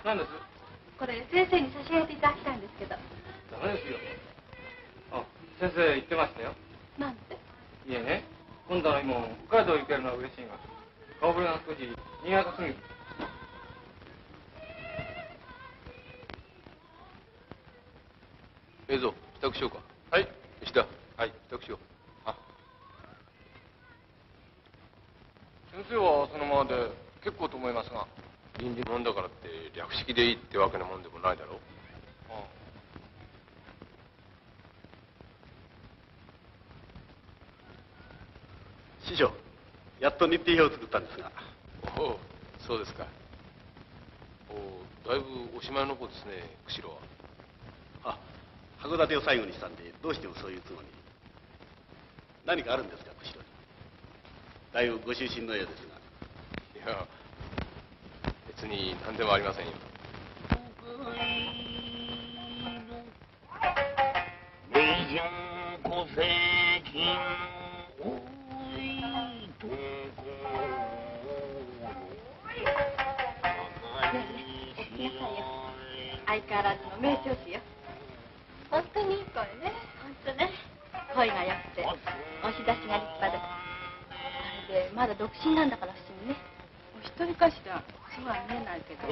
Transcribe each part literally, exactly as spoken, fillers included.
何です？ これ先生に差し上げていただきたいんですけど。 ダメですよ。あ、先生言ってましたよ。 なんて？ いえね、今度の今北海道行けるのは嬉しいが、顔ぶれが少し苦手すぎる。 ええぞ、支度しようか。 はい。 石田。はい、支度しよう。 あ。先生はそのままで結構と思いますが。 臨時なんだからって略式でいいってわけなもんでもないだろう。 ああ。 師匠、やっと日程表を作ったんですが。 おお、そうですか。おお、だいぶおしまいの方ですね、釧路は。 あ、函館を最後にしたんで、どうしてもそういう都合に。何かあるんですか、釧路に。だいぶご就寝のようですが。 いや、別に何でもありませんよ。 相変わらずの名調子よ。本当にいい声ね。本当ね。声が良くて、お日出しが立派で。あれでまだ独身なんだから不思議ね。お一人かしら。そうは見えないけど。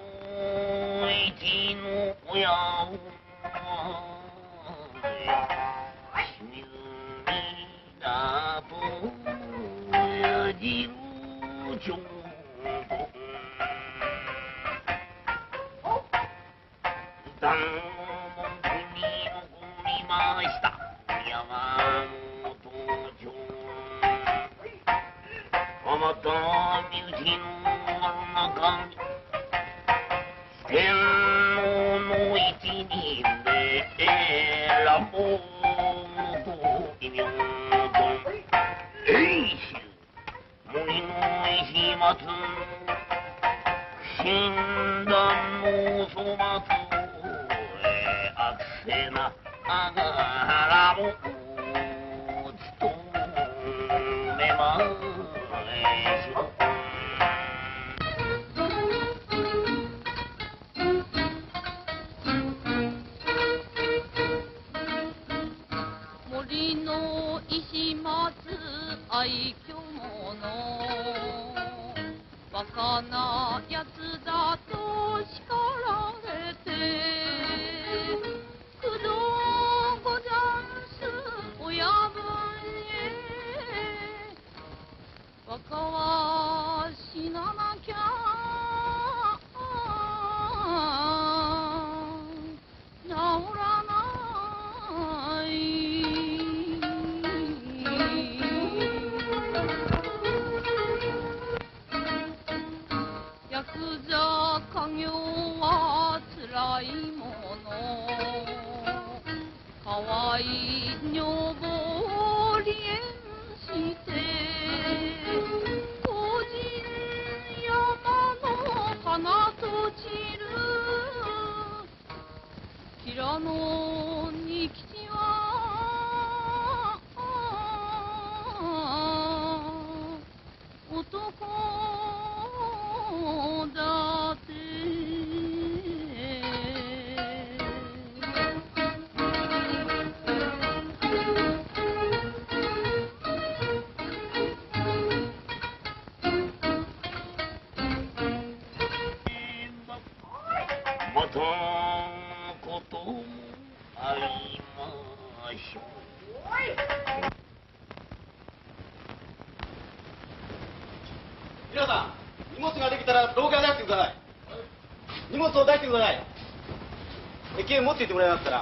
皆さん、荷物ができたら廊下へ出してください。荷物を出してください。駅へ持って行ってもらいますから。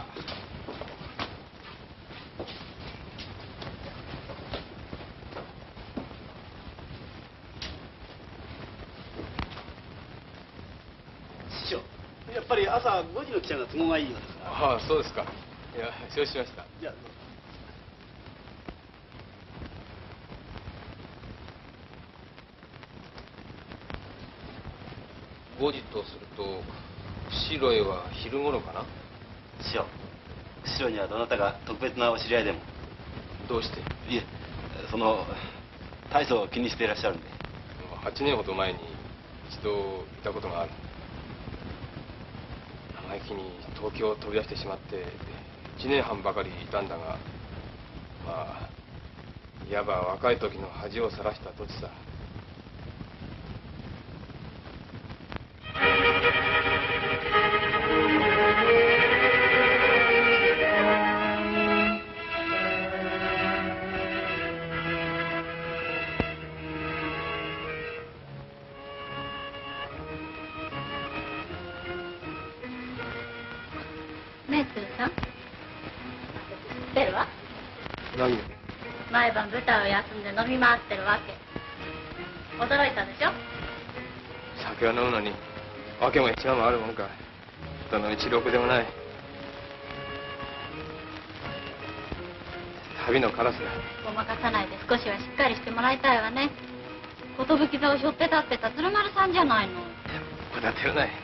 師匠、やっぱり朝ごじの汽車が都合がいいようですが。 ああ、そうですか。いや、承知しました。 じゃあごじとすると釧路へは昼頃かな。 師匠、釧路にはどなたか特別なお知り合いでも。 どうして？ いえ、その大層気にしていらっしゃるんで。 はちねんほど前に一度いたことがある。 あいきに東京を飛び出してしまっていちねんはんばかりいたんだが、まあいわば若い時の恥をさらした土地さ。 メイプルさん、知ってるわ。 何？ 毎晩舞台を休んで飲み回ってるわけ。驚いたでしょ。 酒を飲むのに訳も一番もあるもんか。どの道ろくでもない。旅のカラスだ。 ごまかさないで少しはしっかりしてもらいたいわね。寿座を背負って立ってた鶴丸さんじゃないの。 こだてるない。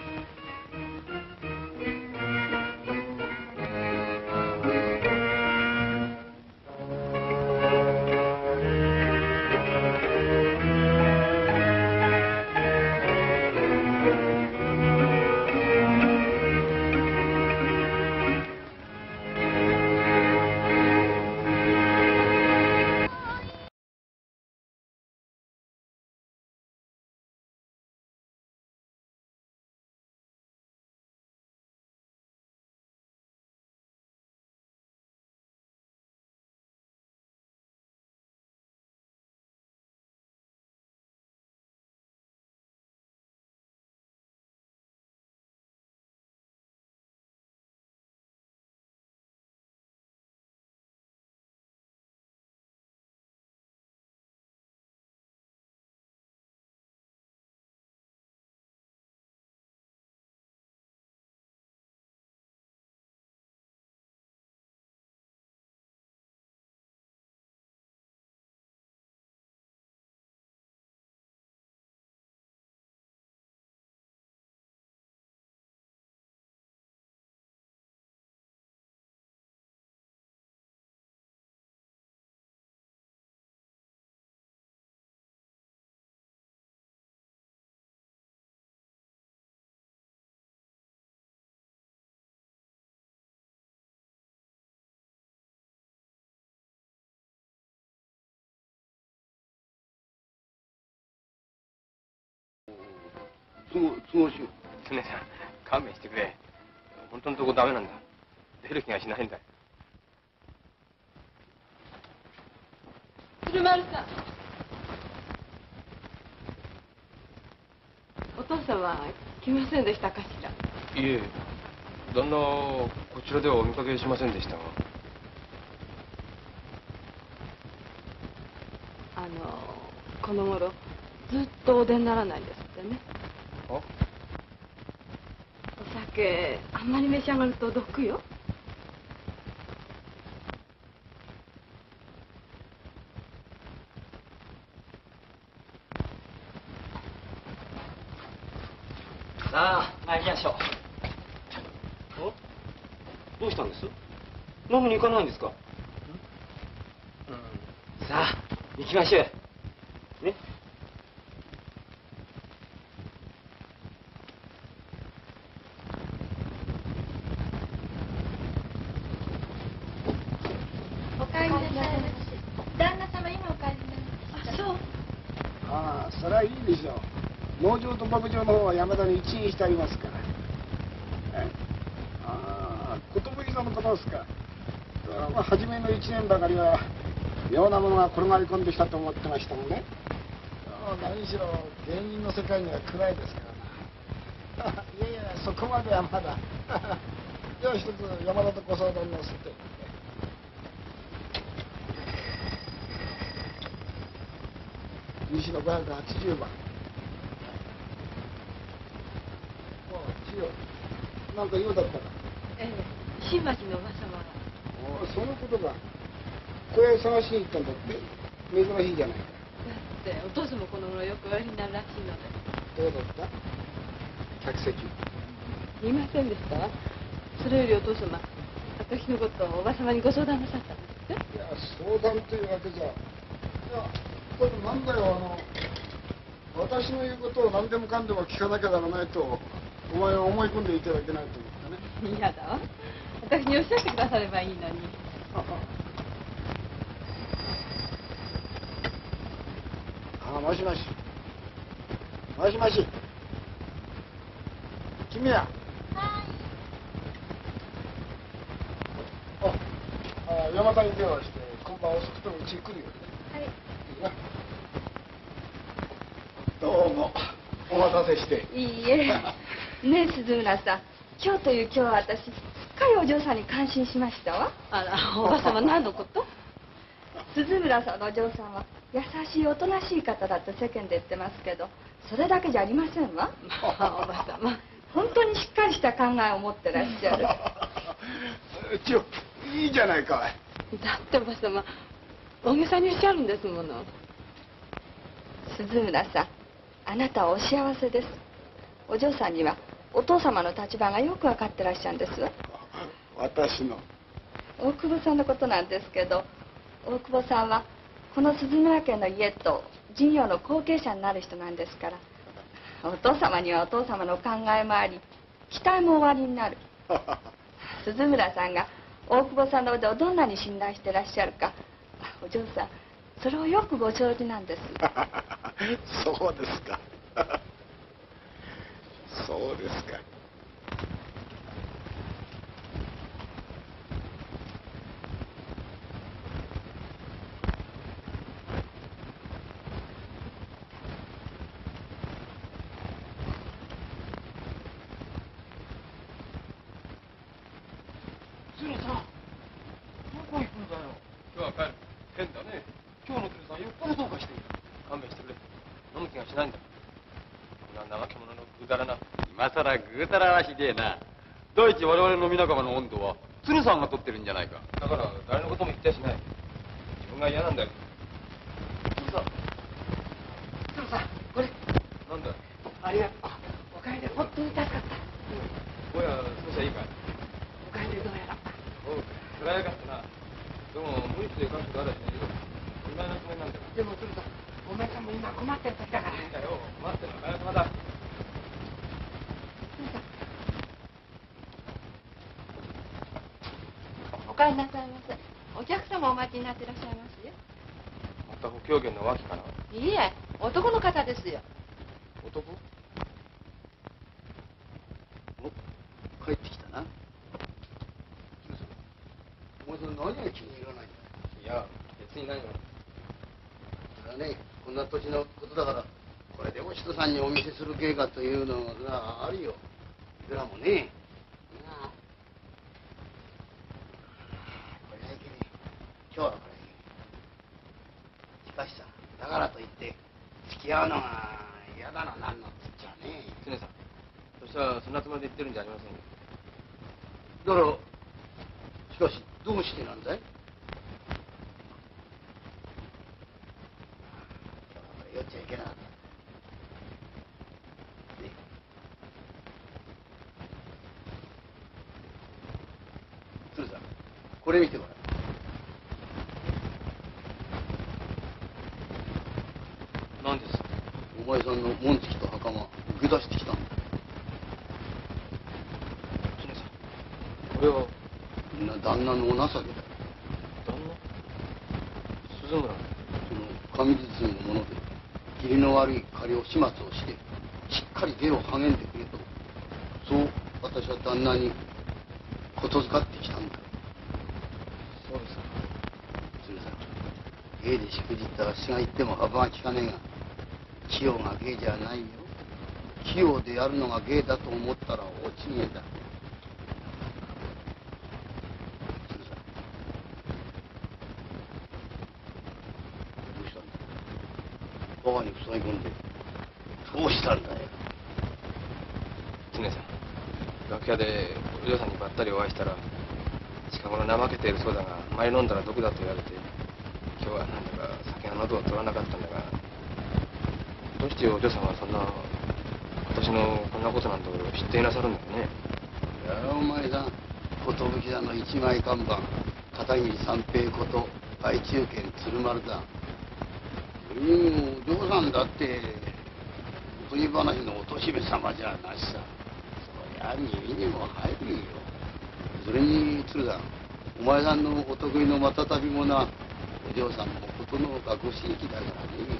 都合都合しよう。 常さん、勘弁してくれ。本当のとこダメなんだ。出る気がしないんだよ。 鶴丸さん、お父様来ませんでしたかしら。 いえ、旦那こちらではお見かけしませんでしたが。 あのこの頃ずっとお出にならないんですってね。 あ？ お酒あんまり召し上がると毒よ。 さあ参りましょう。 お、どうしたんです？ 飲みに行かないんですか？うん、さあ行きましょう。ね。 お帰りなさいまし。旦那様今お帰りになりました。あ、そう。 ああ、それはいいでしょう。農場と牧場の方は山田に一任してありますから。えああ、寿座のことですか。まあ、初めの一年ばかりは妙なものが転がり込んできたと思ってましたもんね。何しろ芸人の世界には暗いですからな。いやいや、そこまではまだ。では一つ山田とご相談のせて。西のごひゃくはちじゅうばん。千代、なんか用だったか。 ええ、新町のおば様が。 おお、そのことか。小屋へ探しに行ったんだって。珍しいじゃないか。 だってお父様この頃よくおやりになるらしいので。 どうだった客席。 いませんでした。それよりお父様、私のことをおば様にご相談なさったんですって。 いや、相談というわけじゃ。いや、これなんだよ、あの、私の言うことを何でもかんでも聞かなきゃならないと、 お前は思い込んでいてはいけないと思ったね。 嫌だわ。私におっしゃってくださればいいのに。 ああ、もしもし。もしもし。君や。ああ、山田に電話して、今晩遅くてもうちに来るよ。 はい。 いいな。どうも、お待たせして。 いいえ。ねえ、鈴村さん。今日という今日は私、すっかりお嬢さんに感心しましたわ。 あら、おばさま何のこと？ 鈴村さんのお嬢さんは優しいおとなしい方だと世間で言ってますけど、それだけじゃありませんわ。 まあ、おばさま。 本当にしっかりした考えを持ってらっしゃる。 ちょ、いいじゃないか。 だっておばさま、大げさにおっしゃるんですもの。 鈴村さん、あなたはお幸せです。お嬢さんにはお父様の立場がよく分かってらっしゃるんですわ。 私の。 大久保さんのことなんですけど、大久保さんはこの鈴村家の家と事業の後継者になる人なんですから、お父様にはお父様の考えもあり、期待もおありになる。鈴村さんが大久保さんの腕をどんなに信頼してらっしゃるか、お嬢さんそれをよくご承知なんです。 そうですか。そうですか。 鶴さん、どこ行くんだよ。 今日は帰る。変だね。 今日の鶴さん、よっぽどどうかしている。 勘弁してくれ。飲む気がしないんだ。こんな怠け者のぐだらな。 今さらぐうたらはひでえな。第一我々の飲み仲間の温度は鶴さんが取ってるんじゃないか。 だから誰のことも言ってやしない。自分が嫌なんだよ。 鶴さん、鶴さん、これ。 なんだよ。 ありがとう。おかげで本当に助かった。 おや、少しはいいかい。 おかげでどうやら。 おう、それはよかったな。でも、無理して書くことあるしね。お見舞いのつもりなんだよ。 でも鶴さん、お前さんも今困ってる時だから。 いいんだよ。待ってるのは早様だ。 お帰りなさいませ。お客様お待ちになってらっしゃいますよ。 また補強源の脇かな。 いいえ、男の方ですよ。 男？ お、帰ってきたな。お前さん何が気に入らないんだ。 いや、別にないよ。 それはね、こんな土地のことだから、これでも人さんにお見せする芸かというのがあるよ。いくらもね。なあ、これはいけねえ。今日はこれはいけねえ。しかしさ、だからといって付き合うのが嫌だのなんのって言っちゃね。 常さん、そしたらそんなつもりで言ってるんじゃありませんよ。 だからしかしどうしてなんだい。酔っちゃいけなかった。ね、鶴さん、これ見てごらん。 何です？ お前さんの紋付きと袴受け出してきたんだ。 常さん、これはみんな旦那のお情けだよ。 旦那？鈴村。 その紙包みのもので義理の悪い仮を始末をしてしっかり芸を励んでくれと、そう私は旦那にことづかってきたんだ。 そうですか。 鶴さん、芸でしくじったら私が言っても幅が利かねえが、器用が芸じゃないよ。器用でやるのが芸だと思ったら落ち芸だ。鶴さん、どうしたんだ。バカに塞ぎ込んでどうしたんだよ。 常さん、楽屋でお嬢さんにばったりお会いしたら、近頃怠けているそうだが、前飲んだら毒だと言われて、今日はなんだか酒が喉を取らなかったんだが、どうしてお嬢さんはそんな私のこんなことなんと知っていなさるんだよね。 いやお前さん、寿座の一枚看板片桐三平こと愛中堅鶴丸だ。それにもお嬢さんだっておとぎ話の乙姫様じゃなしさ。 ゃ耳にも入るよ。それに鶴さん、お前さんのお得意のまたたびもな、お嬢さんもことのほかご贔屓だからね。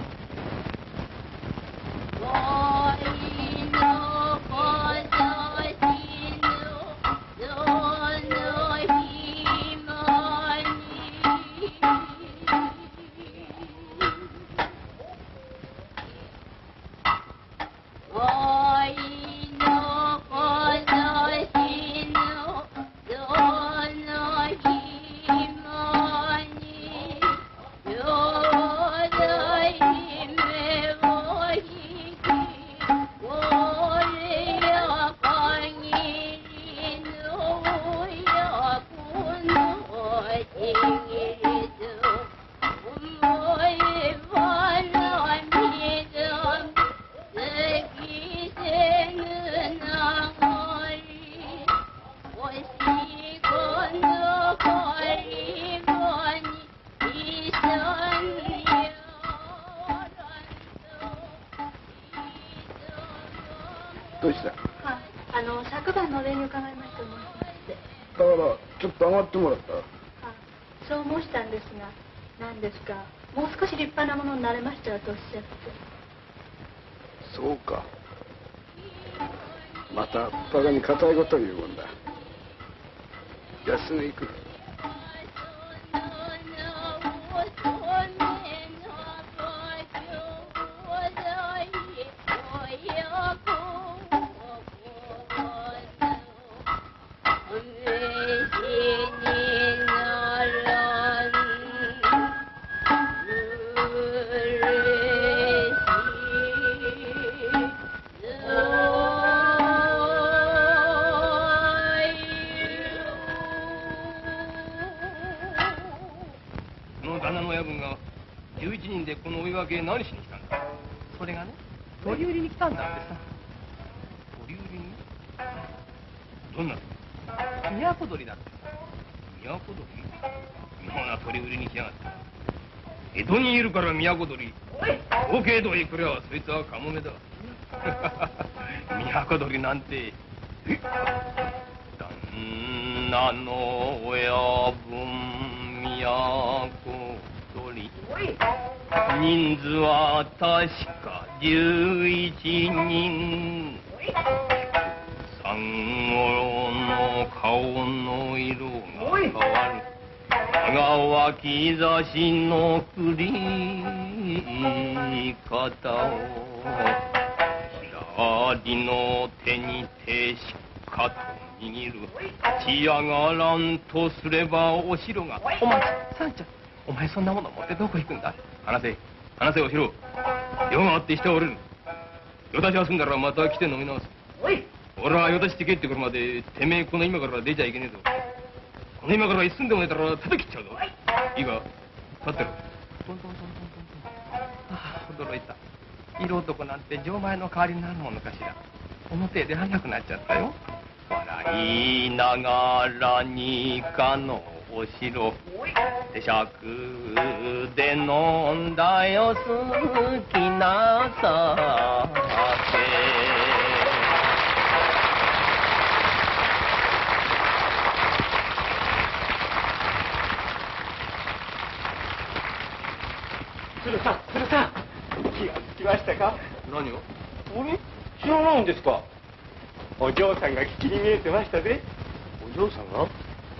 どうした？あ、あの昨晩のお礼に伺いましたと申しまして。 だからちょっと上がってもらった。 あ、そう申したんですが、何ですか、もう少し立派なものになれましたらとおっしゃって。 そうか。またバカに固いことを言うもんだ。じゃあすぐ行く。 何しに来たんだ。それがね、取り売りに来たんだってさ。取り売りにどんな都鳥だってさ。都鳥妙な取り売りにしやがって。江戸にいるから都鳥。東京道へ来ればそいつはカモメだ。都鳥なんて。え旦那の親分都鳥。人数は確か十一人。三五郎の顔の色が変わる。長脇差しの振り方を左の手に手しかと握る。血上がらんとすればお城が。お前さんちゃん、お前そんなもの持ってどこ行くんだ。話せ話せおしろ。夜があってしておれる。夜立ちは済んだらまた来て飲み直す。俺は夜立ちって帰ってくるまでてめえこの今から出ちゃいけねえぞ。この今から一寸でも寝たら叩きっちゃうぞ。いいか、立ってろ。トントントントントントン。ああ、驚いた。色男なんて錠前の代わりになるものかしら。表へ出らんなくなっちゃったよ。笑いながらにかのお城手酌で飲んだよ好きな酒。 鶴さん、鶴さん、気がつきましたか？ 何を？ あれ、知らないんですか？お嬢さんが聞きに見えてましたぜ。 お嬢さんが？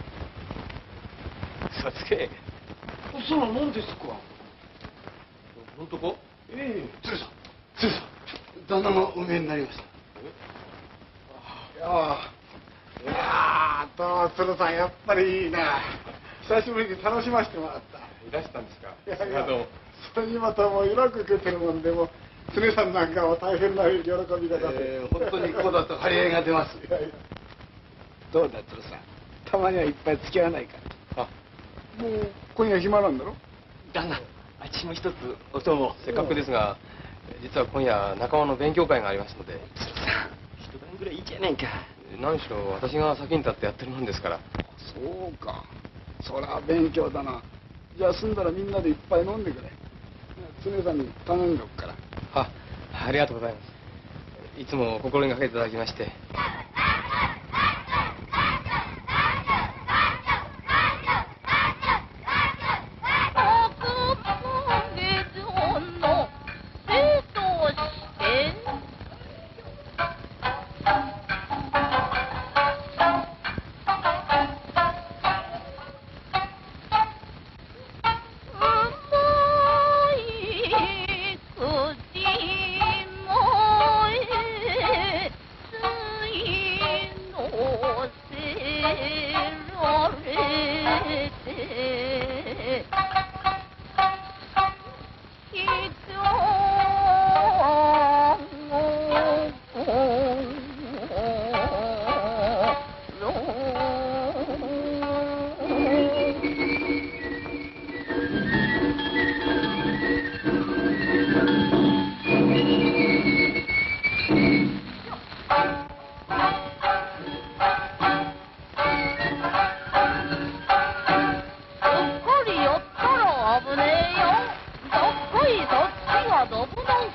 嘘つけ。 そら何ですか？ 本当か？ ええ。 鶴さん、鶴さん、旦那のお見えになりました。いやー、いやー、どう鶴さん、やっぱりいいな。久しぶりに楽しませてもらった。 いらしたんですか？ いやいや、それにまたもういらく受けてるもんで、もう常さんなんかは大変な喜び方で、 えー、本当にこうだと張り合いが出ます。 いやいや、どうだ鶴さん、たまにはいっぱい付き合わないか。 あ、 もう今夜暇なんだろ？ 旦那、あっちも一つお供。 せっかくですが、実は今夜仲間の勉強会がありますので。 鶴さん、一晩ぐらいいいじゃないか。 何しろ私が先に立ってやってるもんですから。 そうか、そりゃ勉強だな。じゃあ済んだらみんなでいっぱい飲んでくれ。常さんに頼んでおくから。 あ、ありがとうございます。いつも心にかけていただきまして。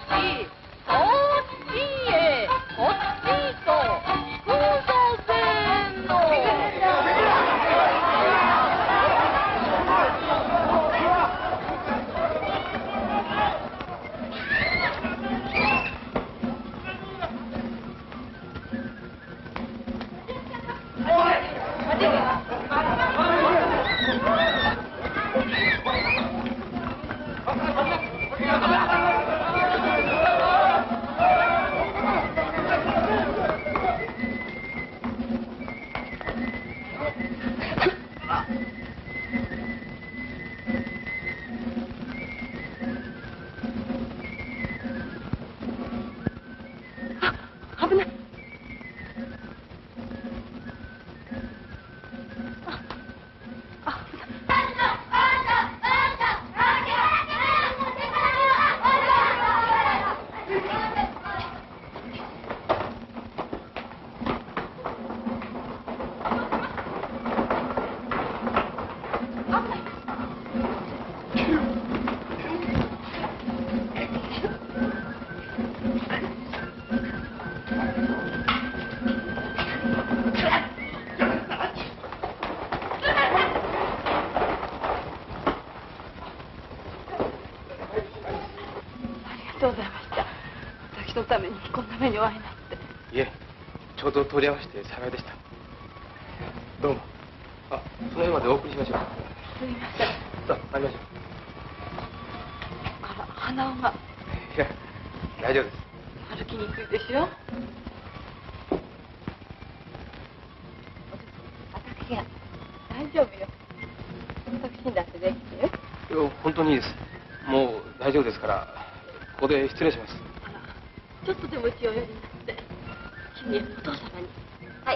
へこっちと空想線路。危ない。ありがとうございました。私のためにこんな目にお会いになって。 いえ、ちょうど取り合わせて幸いでした。どうも。あ、その辺までお送りしましょう。 すみません。 さあ、参りましょう。 あら、鼻緒が。 いや、大丈夫です。 歩きにくいでしょ。 私が大丈夫よ。私にだってできてよ。 いや、本当にいいです。もう大丈夫ですから、ここで失礼します。 あら、ちょっとでもうちをお寄りになって。君、お父様に。 はい。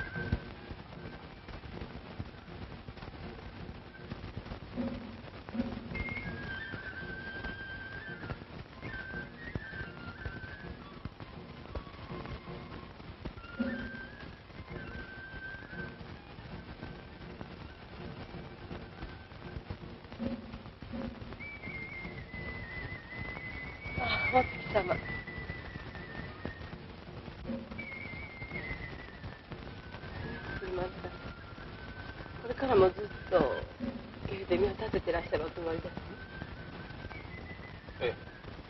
お月様。すみません。これからもずっと家で身を立ててらっしゃるおつもりですね。 ええ。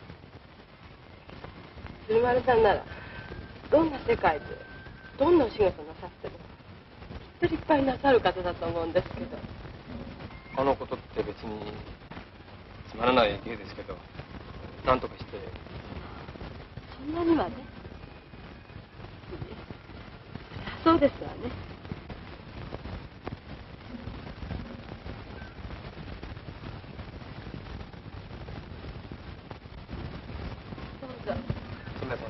鶴丸さんならどんな世界でどんなお仕事なさってもきっと立派になさる方だと思うんですけど。 あのことって別につまらない芸ですけど、なんとかして。 そんなにはね。そうですわね。どうぞ。 すみません。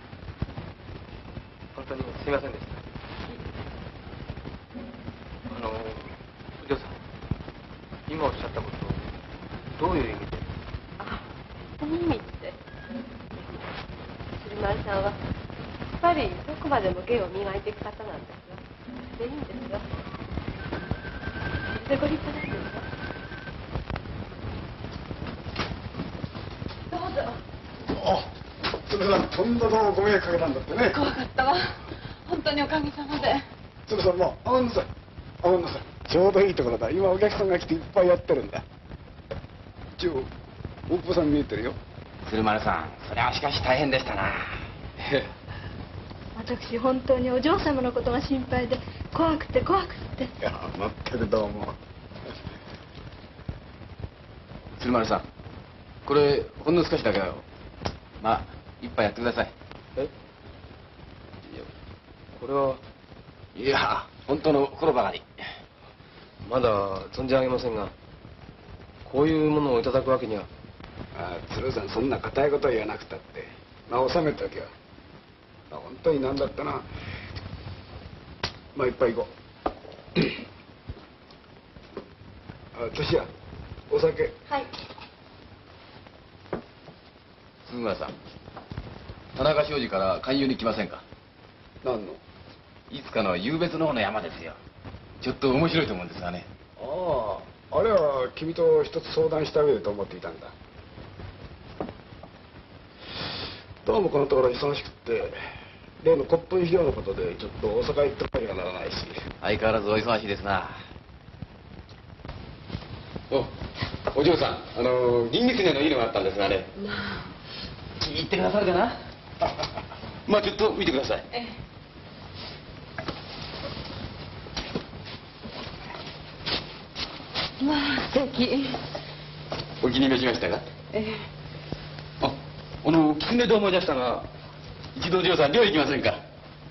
本当にすみませんでした。あの、お嬢さん、今おっしゃったこと、どういう意味で？ あ、その意味って。鶴丸さんはやっぱりどこまでも芸を磨いていく方なんですよ。それでいいんですよ。それでご立派なんですよ。どうぞ。 あ、鶴さん、とんだとご迷惑かけたんだってね。 怖かったわ。本当におかげさまで。 鶴さん、もう上がんなさい。上がんなさい。ちょうどいいところだ。今お客さんが来ていっぱいやってるんだ。一応大久保さん見えてるよ。 鶴丸さん、それはしかし大変でしたな。 私本当にお嬢様のことが心配で怖くて怖くて。 いや、まったくどうも。 鶴丸さん、これほんの少しだけど、まあ一杯やってください。 え？いや、これは。 いや、本当の心ばかり。 まだ存じ上げませんが、こういうものをいただくわけには。 ああ、鶴さん、そんな固いことは言わなくたって、まあ収めておけよ。まあ、本当になんだったな。まあ一杯行こう。あ、年やお酒。 はい。 鈴村さん、田中商事から勧誘に来ませんか？ 何の？ いつかの夕別の方の山ですよ。ちょっと面白いと思うんですがね。 ああ、あれは君と一つ相談した上でと思っていたんだ。 どうもこのところ忙しくって例の骨董費用のことでちょっと大阪行ってこなきゃならないし。 相変わらずお忙しいですな。おお嬢さん、あの銀狐のいいのがあったんですがね。まあ気に入ってくださるかな。まあちょっと見てください。 ええ、まあ素敵。 お気に召しましたか。 ええ、 あ、あの狐で思い出したが、一度お嬢さん漁行きませんか。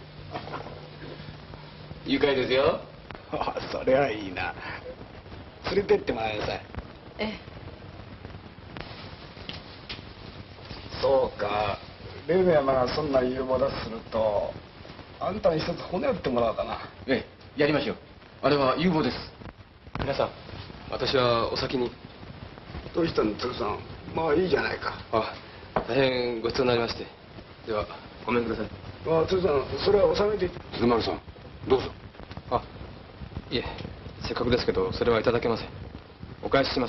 愉快ですよ。 ああ、それはいいな。連れてってもらいなさい。 ええ、 そうか。例の山がそんな有望だとするとあんたに一つ骨打ってもらおうかな。 ええ、やりましょう。あれは有望です。 皆さん、私はお先に。 どうしたの鶴さん。まあいいじゃないか。 あ、大変ごちそうになりまして。ではごめんください。 まあ鶴さん、それは収めて。 鶴丸さん、どうぞ。 あ、いえ、せっかくですけどそれはいただけません。お返しします。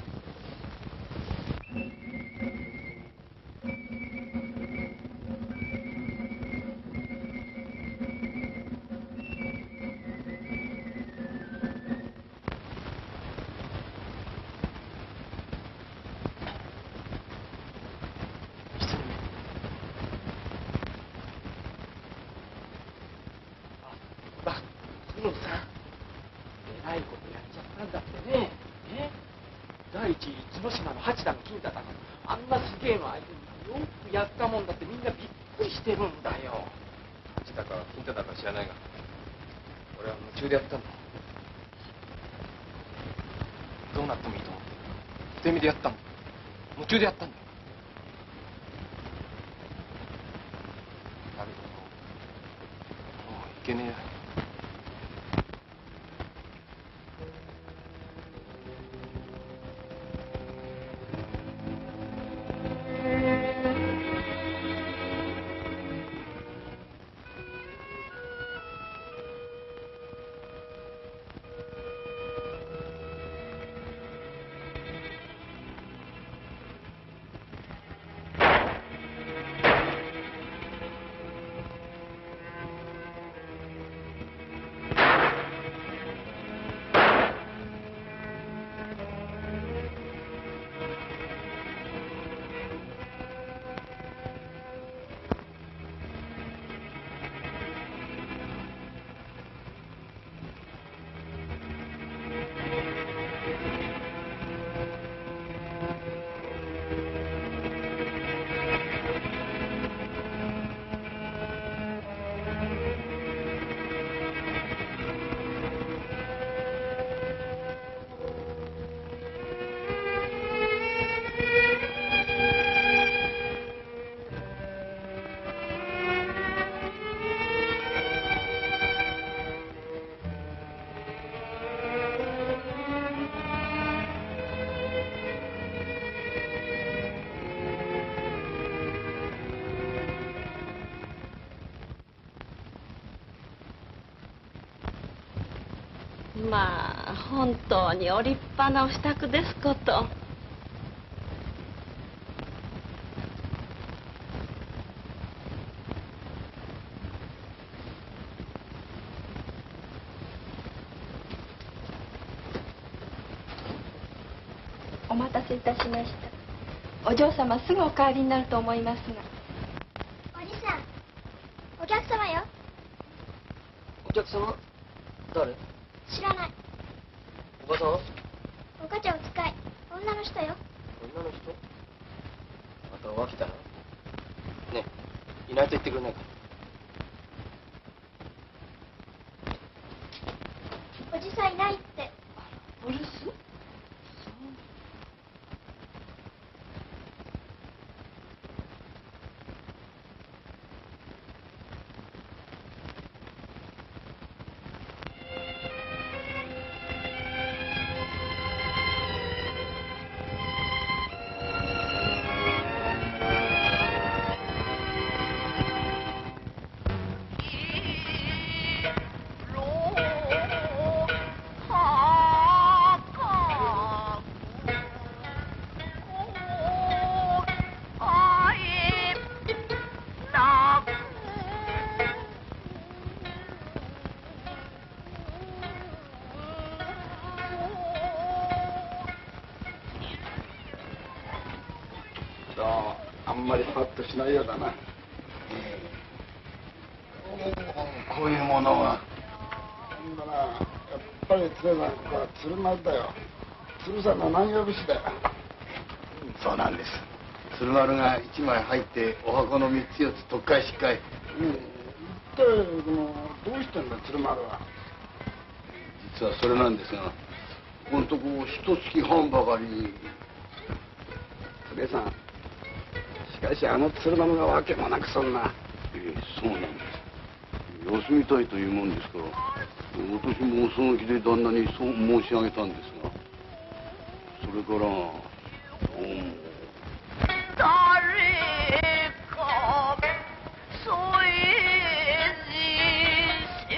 角さん、えらいことやっちゃったんだってね。え第一角島の八田の金太だから、あんなすげえの相手によくやったもんだってみんなびっくりしてるんだよ。 八田か金太だか知らないが、俺は夢中でやったんだ。どうなってもいいと思って捨て身でやったんだ。夢中でやったんだ。だけどもういけねえや。 まあ本当にお立派なお支度ですこと。お待たせいたしました。お嬢様すぐお帰りになると思いますが。 おじさん、お客様よ。 お客様？誰？ 知らない。 おばさん？ お母ちゃんお使い、女の人よ。 女の人？ またお飽きたな。ねえ、いないと言ってくれないか。 おじさんいないって。 お留守？ どあんまりパッとしないようだな。 こういうものは。 ほんだな、やっぱり常さん、ここは鶴丸だよ。鶴さんの南洋節だよ。 そうなんです。鶴丸が一枚入ってお箱の三つ四つとっかいしっかい。 うん。一体このどうしてんだ鶴丸は。 実はそれなんですが、このとこ一月半ばかり。 鶴さん、しかしあの鶴丸がわけもなくそんな。 ええ、そうなんです。休みたいというもんですから、私もその気で旦那にそう申し上げたんですが、それからどうも。 誰か添えずし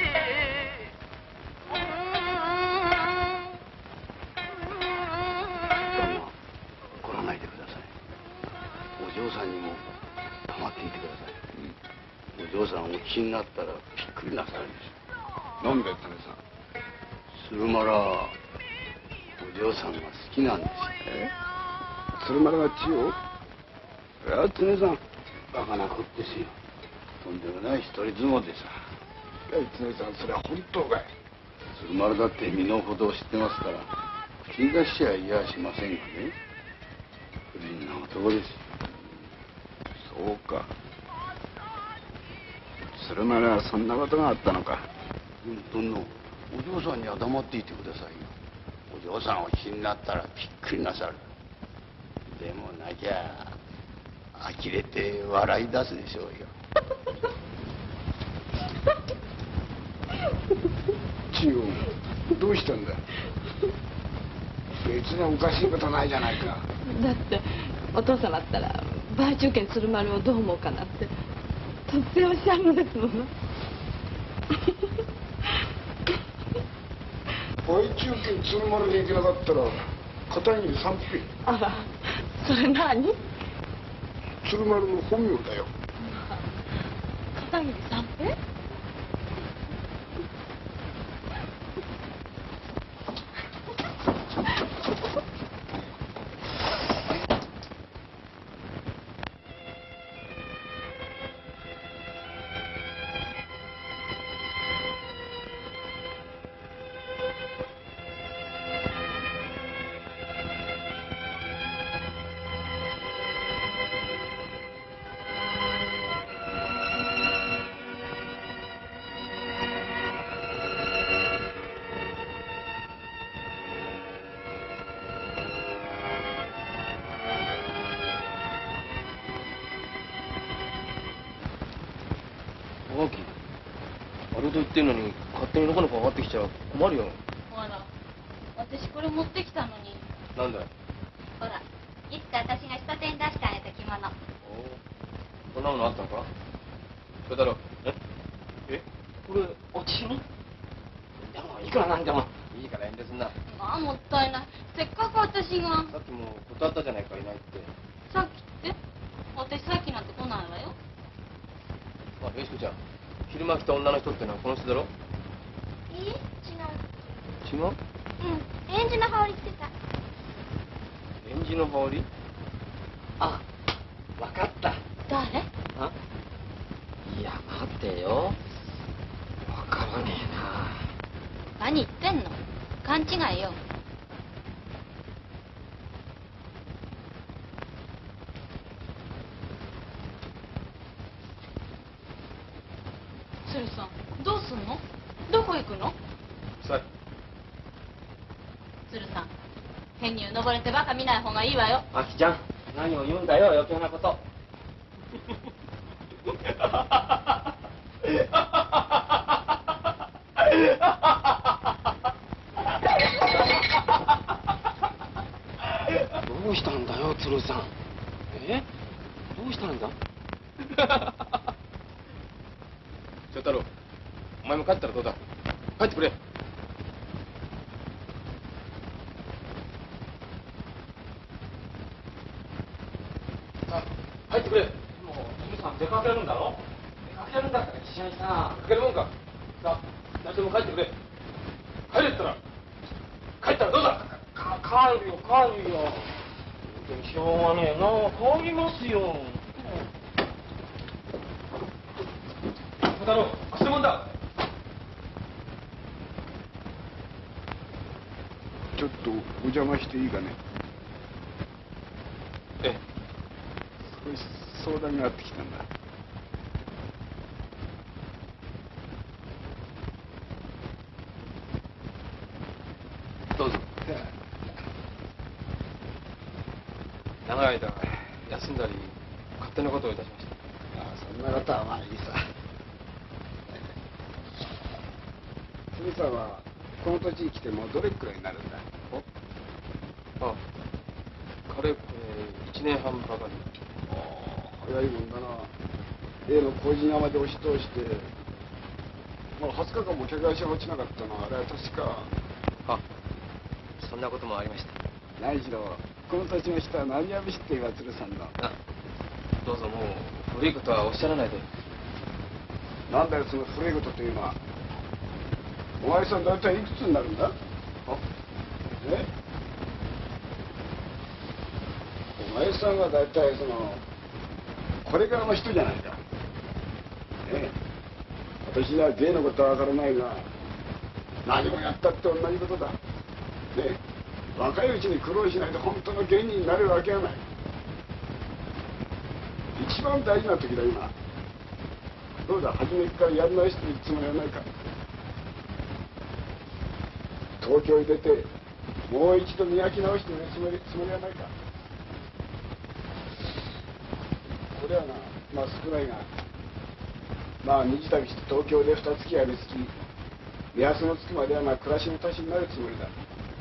旦那、怒らないでください。お嬢さんにも黙っていてください。お嬢さんお気になったらびっくりなさるでしょ。 なんで種さん。 鶴丸はお嬢さんが好きなんですよ。 え鶴丸が血を。いや常さん、 バカなこってですよ。とんでもない一人相撲でさ。 いや常さん、それは本当かい。 鶴丸だって身の程を知ってますから、口に出しちゃいやしませんがね。不憫な男です。 そうか。鶴丸はそんなことがあったのか。 うん、どんなお嬢さんには黙っていてくださいよ。お嬢さんを気になったらびっくりなさる。でもなきゃ呆れて笑い出すでしょうよ。 千代、どうしたんだ。別におかしいことないじゃないか。 だってお父様ったら売中券鶴丸をどう思うかなって突然おっしゃるのですもの。 売中券鶴丸に行けなかったら片桐三平。 あら、それ何？ 鶴丸の本名だよ。 片桐三平？ あれと言ってんのに勝手にのこのこ上がってきちゃ困るよ。 ほら、私これ持ってきたのに。 なんだい。 ほら、いつか私が下手に出してあげた着物。 おお、こんなものあったのか。それだろ。ええ、これ私に。でもいくらなんでも。 いいから遠慮すんな。 まあもったいない。せっかく私が。 さっきも断ったじゃないか、いないって。 さっきって？私さっきなんて来ないわよ。 あ、よしこちゃん、昼間来た女の人ってのはこの人だろ。 え違う。 違う？ うん、エンジの羽織ってた。 エンジの羽織？ あ、わかった。 誰？ あ、いや待てよ、わからねえな。 何言ってんの？勘違いよ。鶴さん、どうすんの？どこ行くの？ さ鶴さん、変にうのぼれてバカ見ない方がいいわよ。 あきちゃん、何を言うんだよ、余計なこと。どうしたんだよ、鶴さん。え？どうしたんだ？ 翔太郎、お前も帰ったらどうだ。帰ってくれ。 あ、帰ってくれ。もう鶴さん出かけるんだろ。出かけるんだったら一緒にさ。 かけるもんか。さあ、誰でも帰ってくれ。帰れったら。帰ったらどうだ。 か帰るよ帰るよ。 しょうがねえな。帰りますよ。 小太郎、明日もんだ。 ちょっとお邪魔していいかね。 ええ。 少し相談があってきたんだ。 どうぞ。長い間休んだり勝手なことをいたしました。 ああ、そんなことはまあいいさ。杉さんはこの土地に来てもうどれくらいになるんだ。 ああ、かれこれいちねんはんばかり。 ああ、早いもんだな。例の工事山で押し通して、まあはつかかんも客足が落ちなかったのはあれは確か。 あ、そんなこともありました。 何しろこの土地の人は何やびしって言わ鶴さんの。 あ、どうぞもう古いことはおっしゃらないで。 なんだよその古いことというのは。お前さん大体いくつになるんだ。えお前さんは大体そのこれからの人じゃないか。ね、私には芸のことはわからないが何もやったって同じことだ。ね、若いうちに苦労しないと本当の芸人になれるわけがない。一番大事な時だ今。どうだ初めからやり直していくつもりはないか。東京に出てもう一度磨き直してみるつもりつもりはないか。これはな、まあ少ないがまあ二次旅して東京で二月や三月目安のつくまではまあ暮らしの足しになるつもりだ。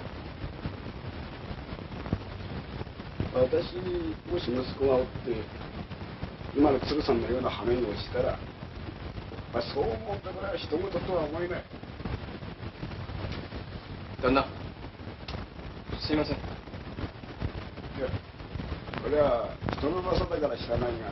私にもし息子がおって今の鶴さんのような羽目に落ちたら、まあ、そう思うとこれは人事とは思えない。 旦那、すいません。いや、これは人の噂だから知らないが、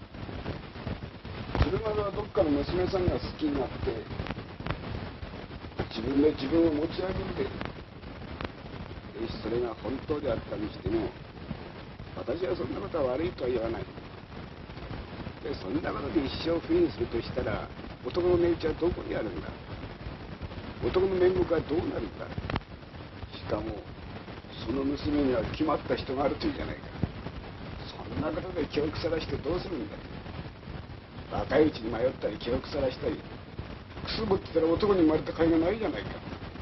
車がどっかの娘さんが好きになって自分で自分を持ち上げるで、それが本当であったにしても私はそんなことは悪いとは言わない。でそんなことで一生不倫するとしたら男の値打ちはどこにあるんだ。男の面目はどうなるんだ。しかもその娘には決まった人があるというじゃないか。そんなことで気を腐らしてどうするんだ。若いうちに迷ったり気を腐らしたりくすぶってたら男に生まれた甲斐がないじゃないか。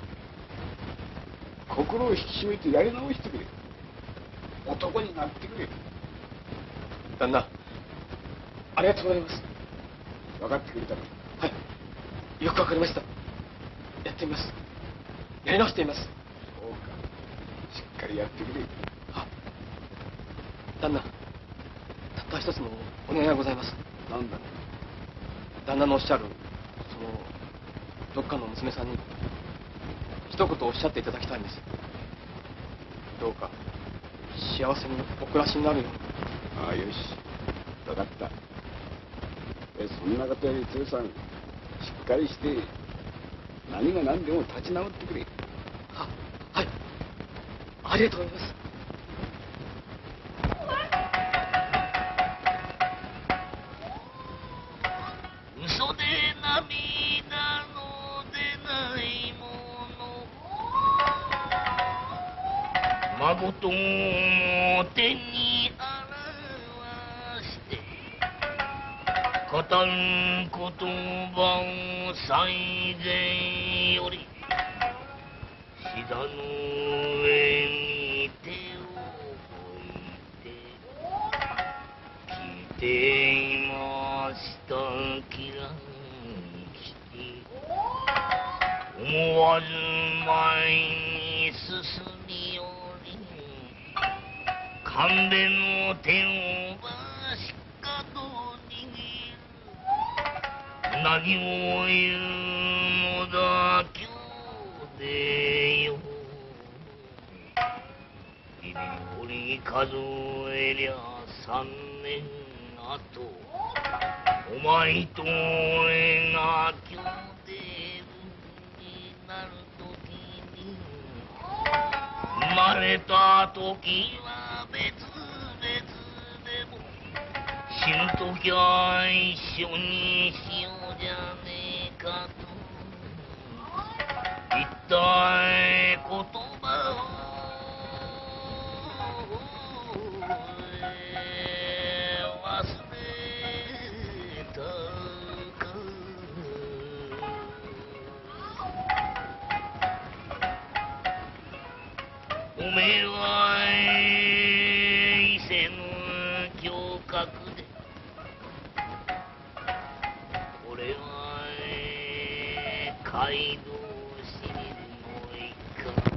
心を引き締めてやり直してくれ。男になってくれ。 旦那、ありがとうございます。 分かってくれたの。 はい、よくわかりました。やってみます。やり直してみます。 そうか、しっかりやってくれ。 は旦那、たった一つのお願いがございます。 なんだ。 旦那のおっしゃるそのどっかの娘さんに一言おっしゃっていただきたいんです。どうか幸せにお暮らしになるように。 ああ、よし、分かった。えそんなことより鶴さん、しっかりして何が何でも立ち直ってくれ。 は、はい、ありがとうございます。 嘘で涙の出ないもの、まことを手に表して語る言葉を最前より膝の上に手を置いて聞いていました。きらにして思わず前に進み寄り神戸の手をばしかと握る。何を言うのだ今日でよ。日々折り数えりゃ三年後、お前と俺が今日でになる時に生まれた時は別死ぬときは一緒にしようじゃねえかと言った言葉を忘れたか。おめえは伊勢の行革で、俺は街道しりの一家。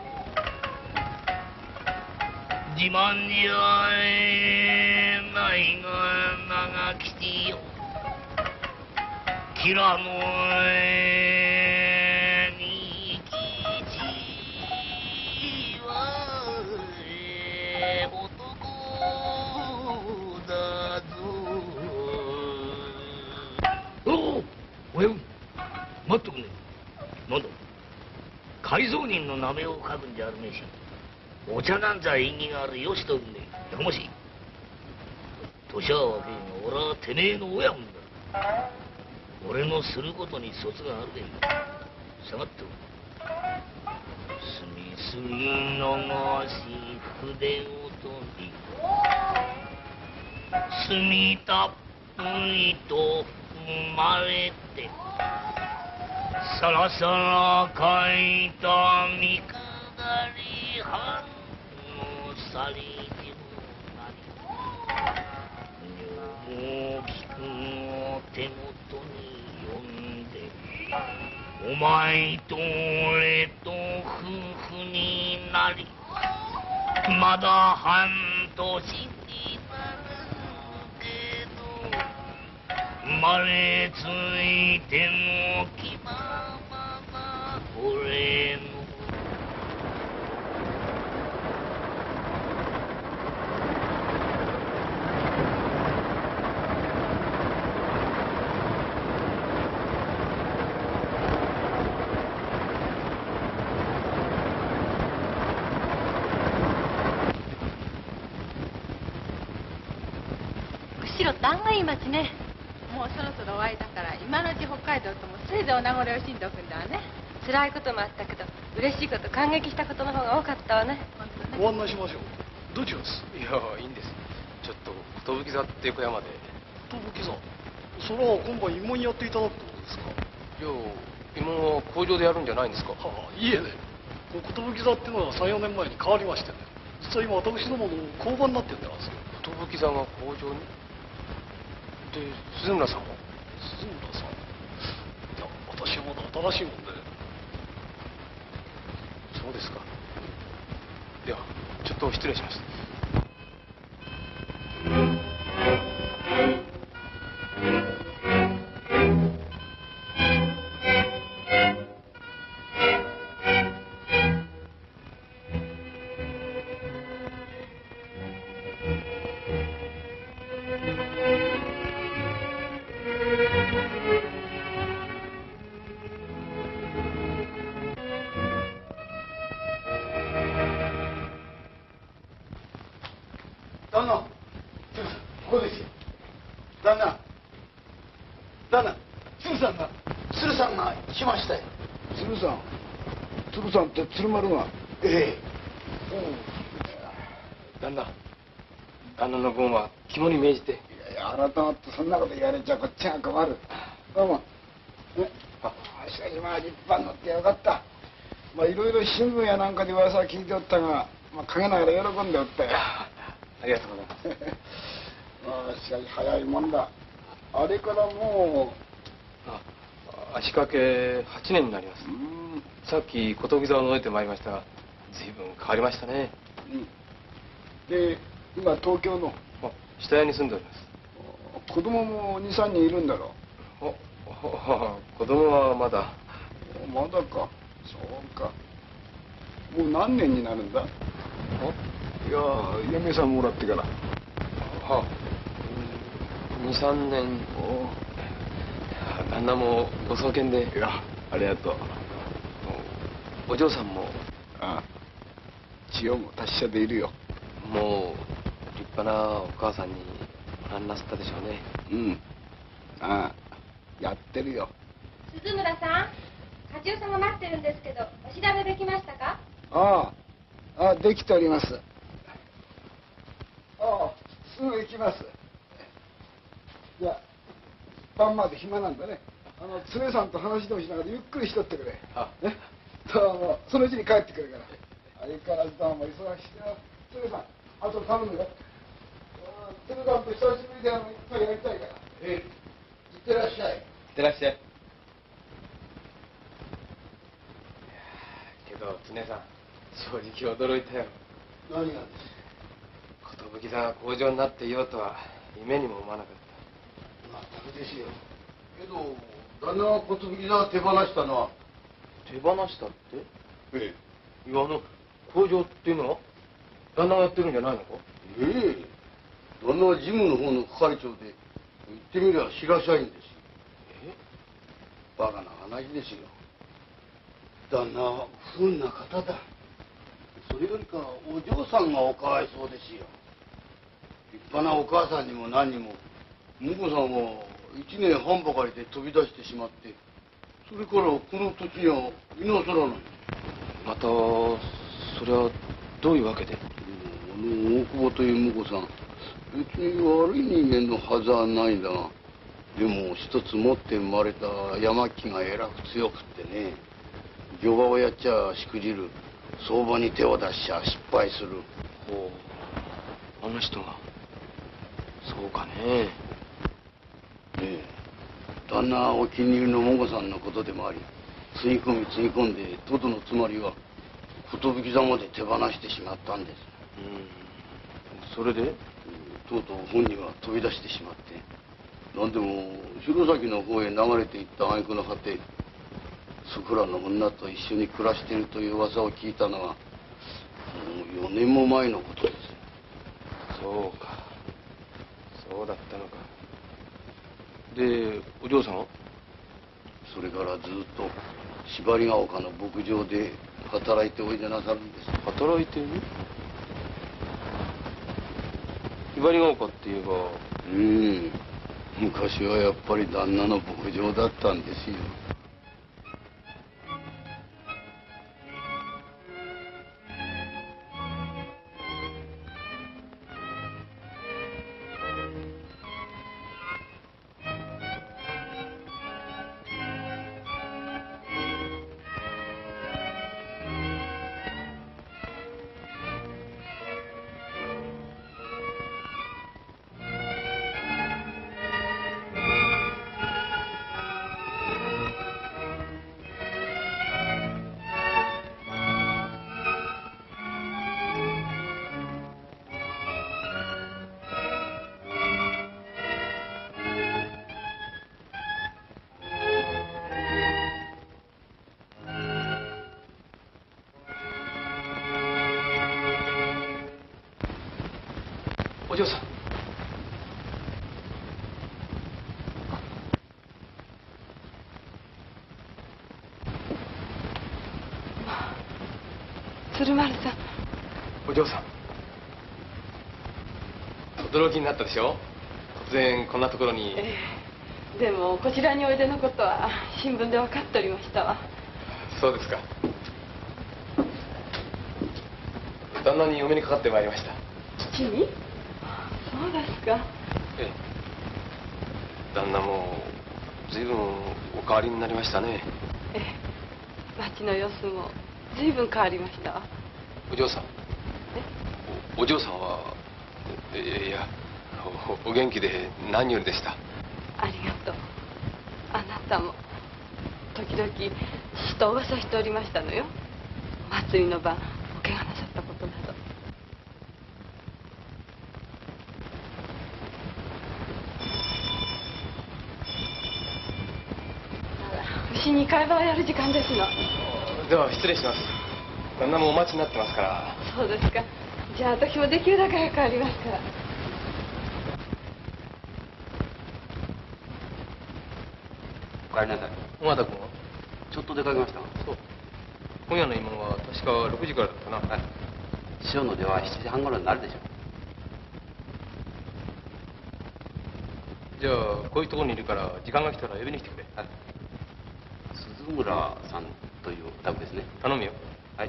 自慢じゃないが長吉よ、キラのに吉は男だぞ。おお、おや待っとくね。なんだ、改造人の名前を書くんじゃあるめえし、お茶なんざ縁起があるよしとるね。やかましい。年は若えが俺はてめえの親分だ。俺のすることに卒があるでいい。下がっておる。すみすみ流し筆を取り、墨たっぷりと踏まれて、さらさら書いた見下り半の去りじもなり、女房菊を手元に読んで、お前と俺と夫婦になり、まだ半年になるけど、生まれついての気ままな俺の釧路って案外いい町ね。もうそろそろ終わりだから、今のうち北海道ともせいぜいお名残を惜しんでおくんだわね。 辛いこともあったけど、嬉しいこと感激したことの方が多かったわね。 ご案内しましょう。どちらです？ いや、いいんです。ちょっと寿座っていう小屋まで。 寿座？それは今晩慰問やっていただくってことですか？ いや、慰問は工場でやるんじゃないんですか？はあ、いいえね。この寿座っていうのはさん、よねんまえに変わりましてね。実は今私どもの工場になってるんですよ。 寿座が工場に？で、鈴村さんは？ 鈴村さん？いや、私はまだ新しいもんで。 そうですか。では、ちょっと失礼します。 旦那、ここですよ。旦那、旦那、鶴さんが、鶴さんが来ましたよ。 鶴さん、鶴さんって鶴丸が。 ええ。 旦那、旦那の分は肝に銘じて。いやいや、あなたってそんなこと言われちゃこっちが困る。どうも。ね、あ、しかしまあ立派になってよかった。まあいろいろ新聞やなんかで噂は聞いておったが、まあ陰ながら喜んでおったよ。 ありがとうございます。 まあしかし早いもんだ。あれからもうあ足掛けはちねんになります。さっき寿座を除いてまいりましたが、随分変わりましたね。 うん。で今東京の下屋に住んでおります。 子供もに、さんにんいるんだろう。お子供はまだ。 まだか。そうか。もう何年になるんだ？いや嫁さんもらってから。 はあ、に、さんねん。旦那もご創建で。 いや、ありがとう。 お嬢さんも。 ああ、千代も達者でいるよ。 もう立派なお母さんにご覧なすったでしょうね。 うん。ああ、やってるよ。 鈴村さん、課長さんが待ってるんですけど、お調べできましたか？ ああ、ああ、できております。ああ、すぐ行きます。じゃあ、晩まで暇なんだね。あの、常さんと話でもしながらゆっくりしとってくれ。 あ、 ね。どうも、そのうちに帰ってくるから。相変わらずどうも忙しくてよ。常さん、あと頼むよ。常さんと久しぶりであの、いっぱいやりたいから。 ええ、いってらっしゃい。 いってらっしゃい。けど常さん、正直驚いたよ。 何がです？ 寿さんが工場になっていようとは夢にも思わなかっまったくですよ。けど旦那が寿さんを手放したのは。 手放したって？ ええ。いや、あの工場っていうのは旦那がやってるんじゃないのか？ ええ。旦那は事務の方の係長で、言ってみれば白社員ですよ。 え？ バカな話ですよ。旦那は不運な方だ。それよりかお嬢さんがおかわいそうですよ。立派なお母さんにも何にも婿さんは一年半ばかりで飛び出してしまって、それからこの土地にはいなさらない。 またそれはどういうわけで？ あの大久保という婿さん、別に悪い人間のはずはないんだが、でも一つ持って生まれた山木がえらく強くってね、漁場をやっちゃしくじる、相場に手を出しちゃ失敗する。 ほう、あの人が。そうかね。 ねえ、旦那お気に入りの婿さんのことでもあり、つぎ込みつぎ込んでとどのつまりは寿座まで手放してしまったんです。 うん、それで？ とうとう本人は飛び出してしまって、何でも弘前の方へ流れていった挙句の果て、そこらの女と一緒に暮らしているという噂を聞いたのはもうよねんも前のことです。 そうか、そうだったのか。でお嬢さんは？ それからずっと縛りヶ丘の牧場で働いておいでなさるんです。 働いてる？縛りヶ丘って言えば。 うん、昔はやっぱり旦那の牧場だったんですよ。 お嬢さん。 鶴丸さん。 お嬢さん。驚きになったでしょ？突然こんなところに。 ええ、でもこちらにおいでのことは新聞で分かっておりましたわ。 そうですか。旦那にお目にかかってまいりました。 父に？そうですか。 ええ。旦那も随分お変わりになりましたね。 ええ。町の様子も随分変わりましたわ。 お嬢さん。え？お、お嬢さんは、いや、お、お元気で何よりでした。 ありがとう。あなたも時々しと噂しておりましたのよ。お祭りの晩お怪我なさったことなど。牛に会話をやる時間ですの。 では失礼します。旦那もお待ちになってますから。 そうですか。じゃあ私もできるだけ早く帰りますから。 お帰りなさい。尾形君はちょっと出かけました。そう。今夜の今は確かろくじからだったな。はい。 師匠の出はしちじはん頃になるでしょう。 じゃあこういうところにいるから時間が来たら呼びに来てくれ。 はい。鈴村さんというお宅ですね。 頼むよ。 はい。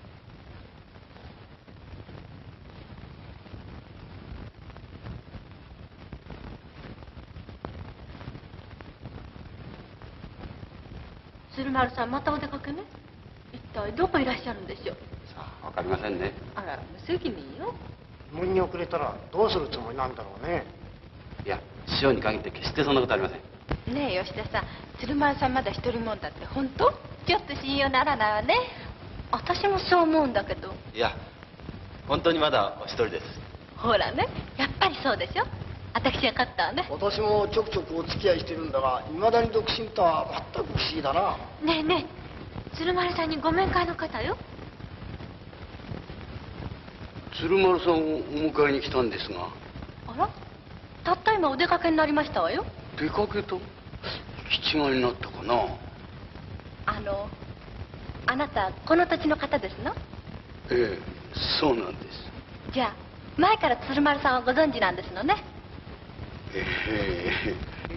鶴丸さん、またお出かけね。一体どこいらっしゃるんでしょう。 さあ、わかりませんね。 あら、無責任よ。 門に遅れたらどうするつもりなんだろうね。 いや、師匠に限って決してそんなことありません。 ねえ、吉田さん、鶴丸さんまだ一人もんだって本当？ちょっと信用ならないわね。私もそう思うんだけど。 いや、本当にまだお一人です。 ほらね、やっぱりそうでしょ。私が勝ったわね。 私もちょくちょくお付き合いしてるんだが、いまだに独身とは全く不思議だな。 ねえねえ、鶴丸さんにご面会の方よ。 鶴丸さんをお迎えに来たんですが。 あら、たった今お出かけになりましたわよ。 出かけた？行き違いになったかな。 あの、あなたこの土地の方ですの？ ええ、そうなんです。 じゃあ前から鶴丸さんをご存知なんですのね。 ええ。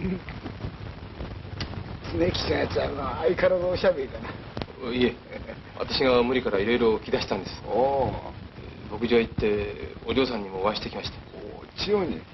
常吉のやつはまあ相変わらずおしゃべりだな。 いえ、私が無理からいろいろ気出したんです。 おお。 牧場へ行ってお嬢さんにもお会いしてきました。 おお、千代に。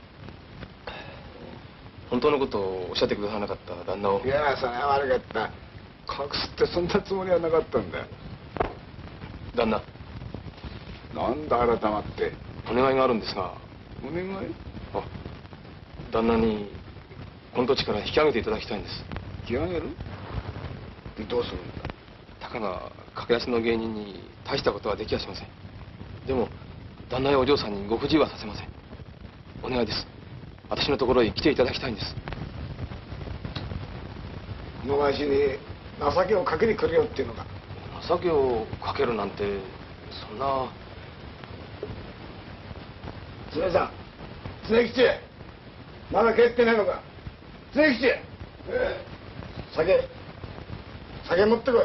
本当のことをおっしゃってくださらなかった旦那を。 いや、それは悪かった。隠すってそんなつもりはなかったんだよ。 旦那。 なんだ改まって。 お願いがあるんですが。 お願い？ あ、旦那にこの土地から引き上げていただきたいんです。 引き上げる？どうするんだ？ たかが駆け足の芸人に大したことはできやしません。でも旦那やお嬢さんにご不自由はさせません。お願いです。私のところへ来ていただきたいんです。 このわしに情けをかけに来るよっていうのか。 情けをかけるなんてそんな。 常さん、常吉、まだ帰ってないのか。常吉、ええ、酒酒持ってこい。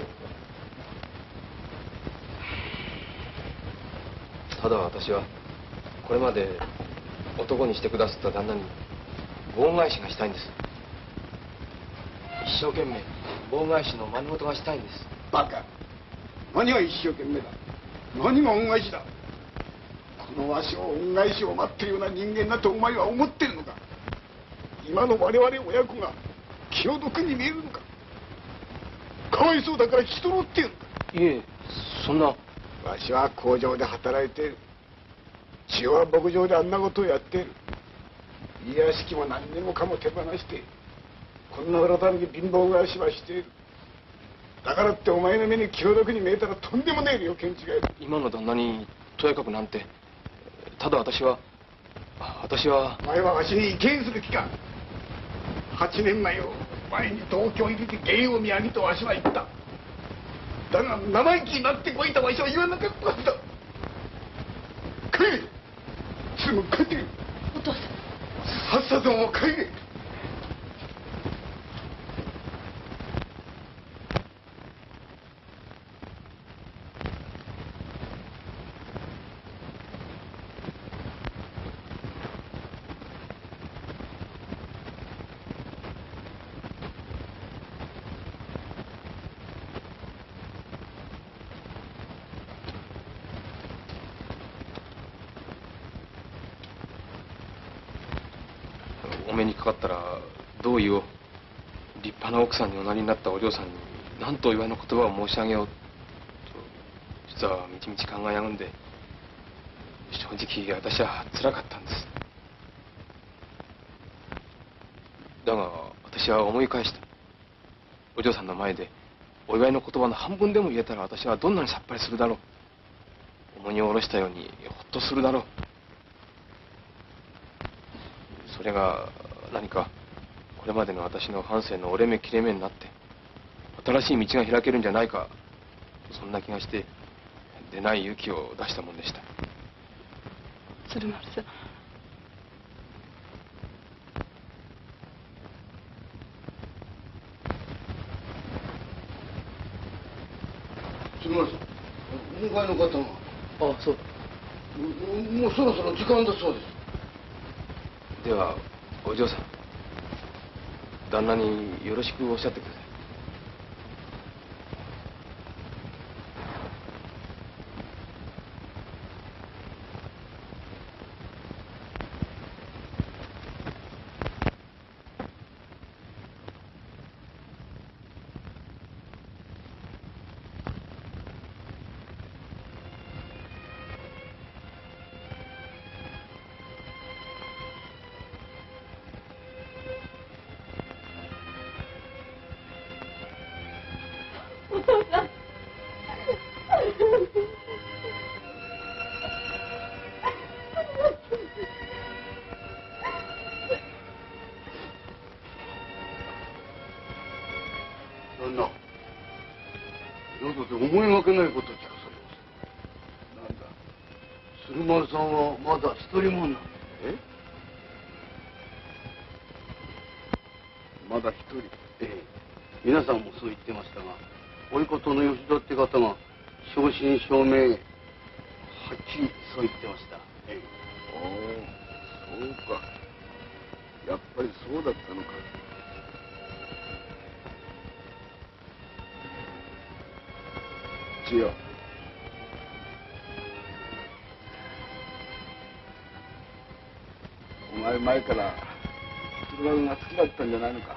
ただ私はこれまで男にしてくださった旦那にご恩返しがしたいんです。一生懸命ご恩返しの真似事がしたいんです。 バカ、何が一生懸命だ。何が恩返しだ。このわしを恩返しを待ってるような人間だとお前は思ってるのか。今の我々親子が気の毒に見えるのか。かわいそうだから引き取ろうっていうのか。 いえ、そんな。 わしは工場で働いている。千代は牧場であんなことをやっている。家屋敷も何にもかも手放してこんな改めに貧乏暮らしはしている。だからってお前の目に気の毒に見えたらとんでもねえよ、見違いだ。 今の旦那にとやかくなんて。ただ私は私はお前はわしに意見する気か。八年前を前に東京入りで芸を見上げとわしは言った。だが生意気になってこいたわしは言わなかったはずだ。帰れ、すぐ帰ってくれ。 お父さん、 さっさとも帰れ。 お目にかかったらどう言おう。立派な奥さんにおなりになったお嬢さんに何とお祝いの言葉を申し上げようと実はみちみち考えやがんで、正直私は辛かったんです。だが私は思い返した。お嬢さんの前でお祝いの言葉の半分でも言えたら私はどんなにさっぱりするだろう。重荷を下ろしたようにほっとするだろう。それが何かこれまでの私の半生の折れ目切れ目になって新しい道が開けるんじゃないか、そんな気がして出ない勇気を出したもんでした。 鶴丸さん、 鶴丸さん、お迎えの方が。 ああ、そうだ。 もうそろそろ時間だそうです。 ではお嬢さん、旦那によろしくおっしゃってください。 お父さん。 旦那、宿で思いがけないことを聞かされます。なんだ、鶴丸さんはまだ一人もんなんだ。えまだ一人。ええ、皆さんもそう言ってましたが、おいことの吉田って方が正真正銘はっきりそう言ってました。ええ、 おお、そうか。やっぱりそうだったのか。千代、お前前から鶴丸が好きだったんじゃないのか。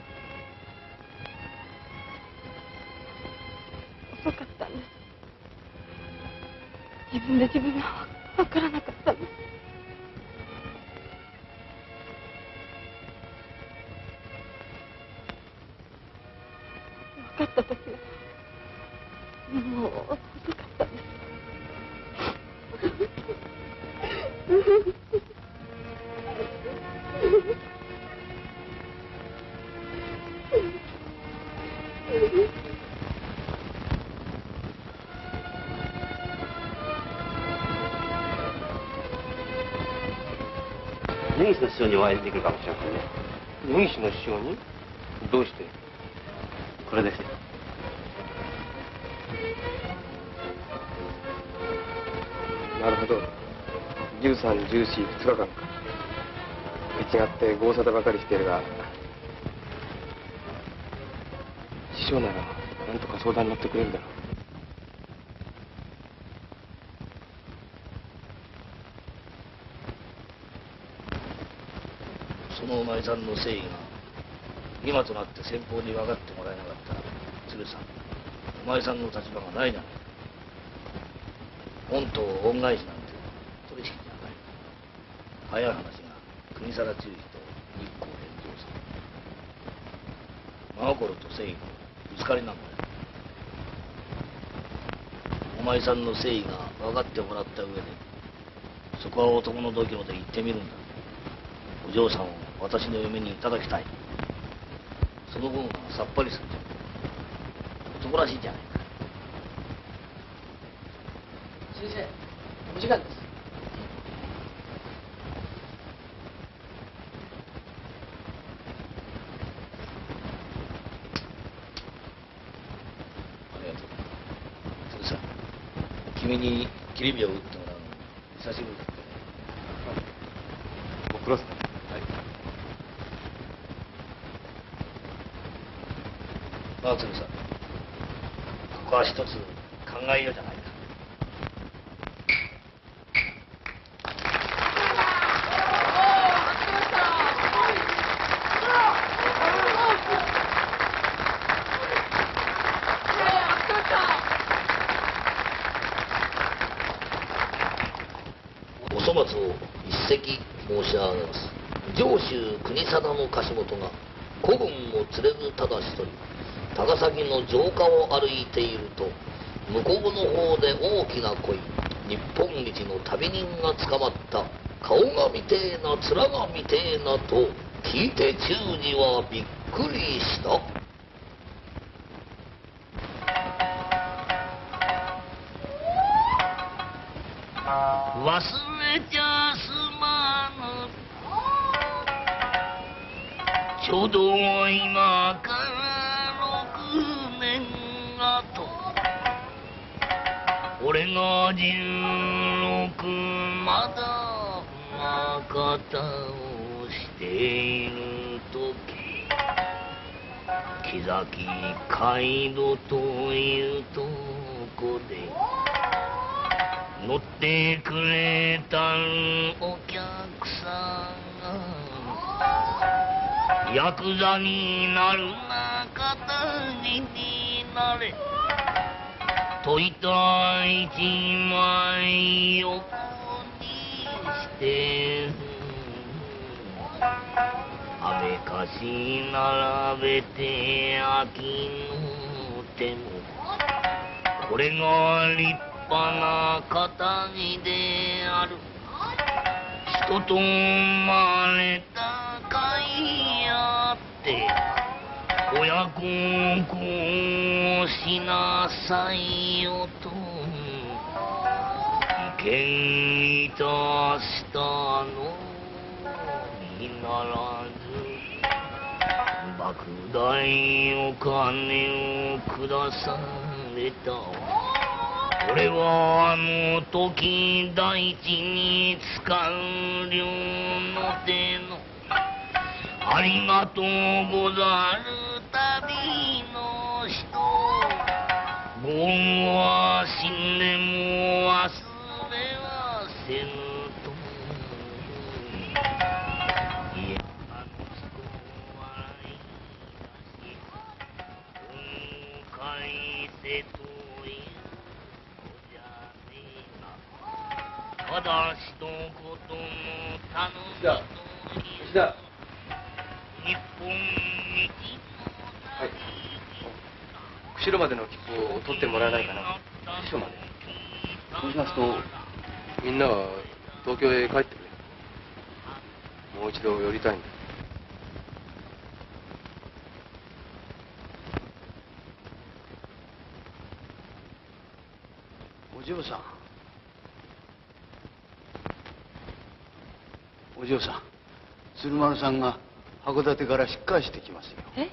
遅かったんです。自分で自分が分からなかったんです。分かった時はもう遅かったんです。 根岸の師匠にお会いできるかもしれませんね。 根岸の師匠に？どうして？ これですよ。 なるほど。じゅうさん、じゅうよん、ふつかかんか。違ってご無沙汰ばかりしているが、師匠なら何とか相談に乗ってくれるだろう。 そのお前さんの誠意が今となって先方に分かってもらえなかったら、鶴さん、お前さんの立場がないじゃないか。本当恩返しなんて取引じゃない。早い話が国定忠義と日光連蔵さん、真心と誠意のぶつかりなんだよ。お前さんの誠意が分かってもらった上で、そこは男の度胸で言ってみるんだ。お嬢さんを私の嫁にいただきたい。その分がさっぱりするじゃん。男らしいじゃないか。 先生、お時間です。 ありがとう。それさ、君に切り火を打ってもらうの久しぶりだったね。 ご苦労さん。 まあ、鶴さん、ここは一つ考えようじゃないか。お粗末を一席申し上げます。上州国定の貸元が子分を連れずただ一人高崎の城下を歩いていると、向こうの方で大きな恋、日本一の旅人が捕まった、顔が見てえな面が見てえなと聞いて忠次はびっくりした。忘れちゃすまぬ、ちょうど今からろくねんあと、俺がじゅうろくまだま方をしている。 江崎街道というとこで乗ってくれたお客さんがヤクザになるな肩になれといた一枚横にして安倍かし並べて飽きの手もこれが立派な肩着である人と生まれた甲斐あって親孝行しなさいよと意見いたしたのにならず莫大お金を下されたこれはあの時大地に使う両の手のありがとうござる旅の人ご恩は死んでも忘れはせぬといえあの人笑い出し恩返せというのじゃねえがただ一言の頼みと吉田日本一はい釧路までの切符を取ってもらえないかな。釧路まで。そうしますとみんなは東京へ帰ってくれ。もう一度寄りたいんだ。 お嬢さんお嬢さん鶴丸さんが函館から引っ返してきますよ。 え、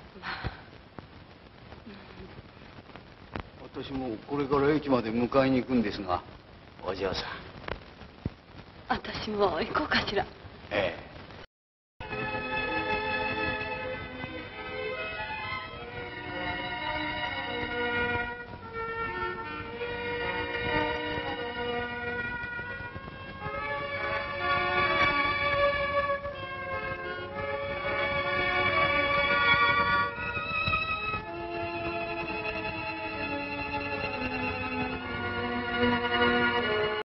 私もこれから駅まで迎えに行くんですがお嬢さん私も行こうかしら。 ええ